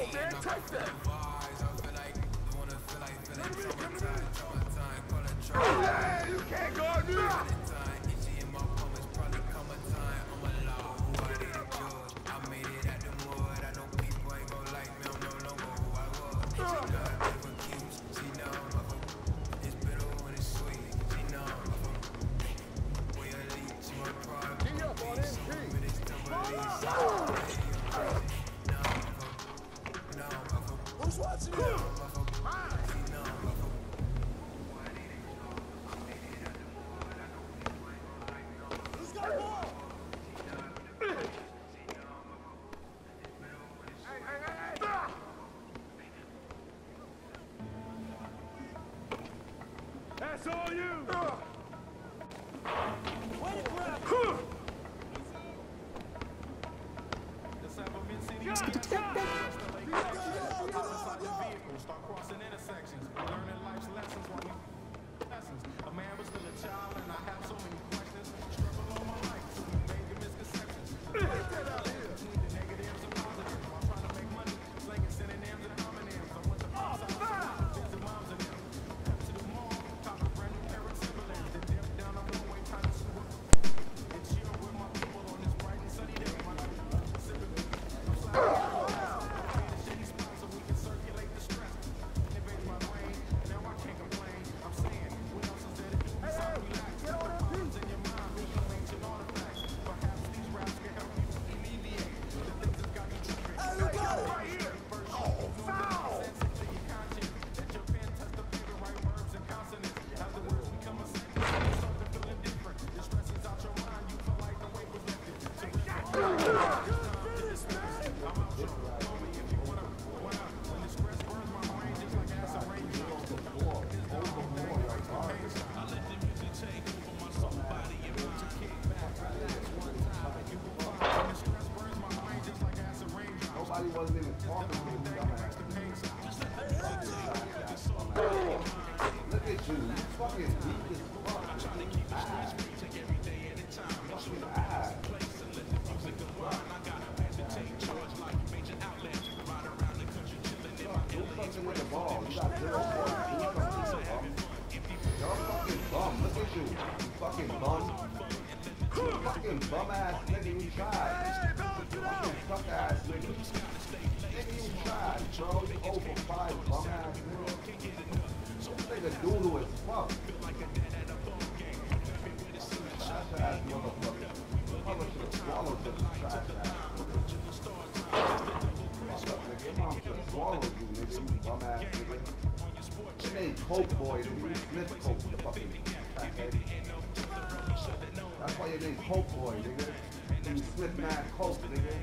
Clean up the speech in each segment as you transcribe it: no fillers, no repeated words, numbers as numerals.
man. Take that. Yeah, you can't guard me. Who's watching you? Who's got the ball? That's all you! Way to grab! Start crossing intersections, learning life's lessons while we lessons. A man was still a child, and I have so many questions. Struggle all my life, so we made the misconceptions. Get out here. The negatives and positives, while trying to make money, slinging synonyms and homonyms. I want the outside, visit moms and them. Come to the mall, cop a brand new pair of Timberlands, then dip down the runway, trying to swoop. And chill with my people on this bright and sunny day. My life is sympathy. I'm sliding. Nobody wasn't even talking to me. Look at you, you fucking weak as fuck. I'm trying to keep the stress free, take every day at a time. Make sure the place and let the music unwind. I gotta pass and take charge like a major outlet. Ride around the country chilling in my LA. With the ball, you got 0 points. Y'all fucking bum. Look at you, you fucking bum. You fucking bum ass nigga, you tried. Fucking fuck ass nigga. Nigga, you tried, bro. You 0 for 5, bum ass nigga. This nigga doodle as fuck. Trash ass motherfucker. Mother should have swallowed this trash ass. Fuck up, nigga. Your mom should have swallowed you, nigga. You bum ass nigga. Your name Coke Boy, nigga. You Smith Coke, you fucking crackhead. That's why your name's Coke Boy, nigga. You sniff mad coke, nigga.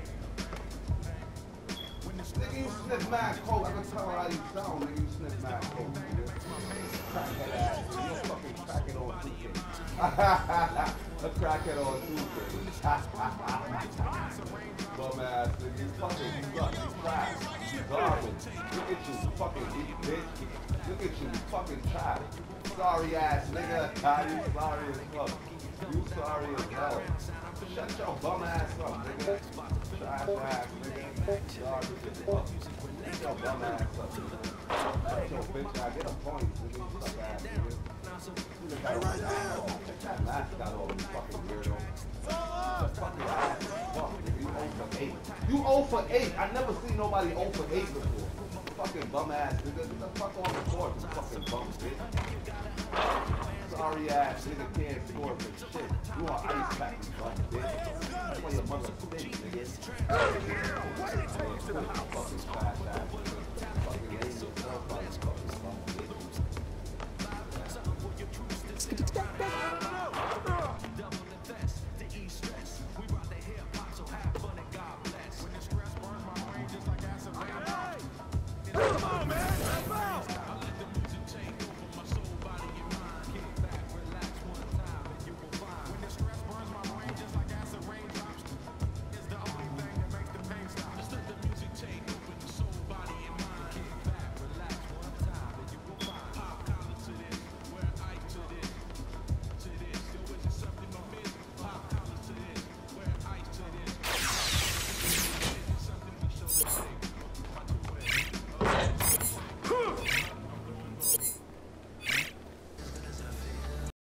Nigga, you sniff mad coke. I can tell how you sound, nigga. You sniff mad coke, nigga. Crackhead ass, nigga. You fucking crackhead on Tuesday. A crackhead on Tuesday. Bum ass, nigga. You fucking suck. You trash. You garbage. Look at you, you fucking bitch. Look at you, you fucking trash. Sorry ass, nigga. You sorry as fuck. You sorry as hell. Shut your bum ass up, nigga. Trash ass, nigga. Sorry as fuck. Shut your bum ass up, nigga. Shut your bitch ass. Get a point, nigga. Suck ass, nigga. Look at that mascot over, you fucking weirdo. Fucking ass. Fuck, nigga. You 0 for 8. You 0 for 8. I never seen nobody 0 for 8 before. Fucking bum ass, nigga. Get the fuck on the court, you fucking bum bitch. Sorry ass nigga can't score for shit. You want ice pack, you fucking bitch. That's why your mother stinks, nigga. Fucking trash ass nigga. Fucking lame yourself out, you fucking bum bitch.